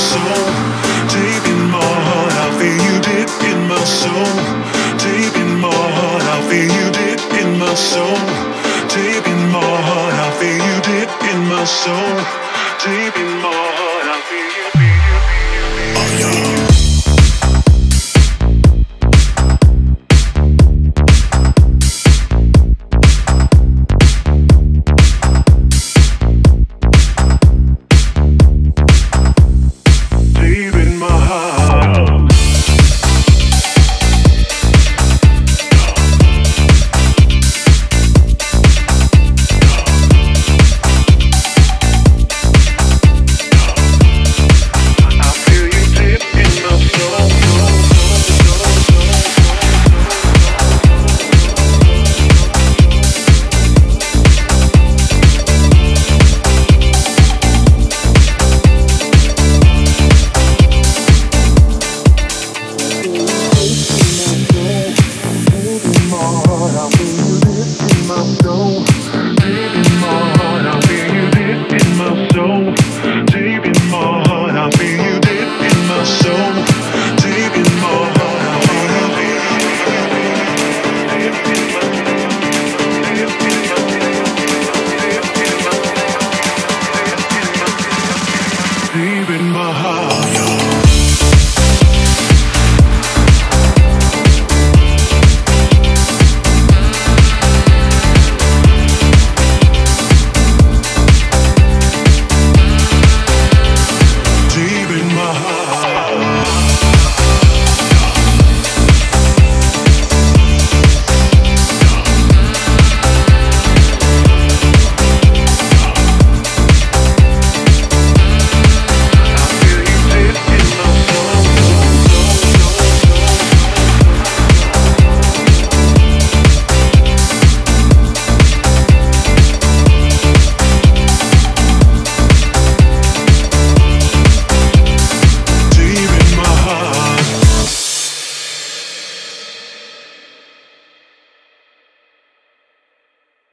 soul, deep in my heart. I feel you deep in my soul, deep in my heart. I feel you deep in my soul, deep in my heart. I feel you deep in my soul, deep in my heart. I feel you.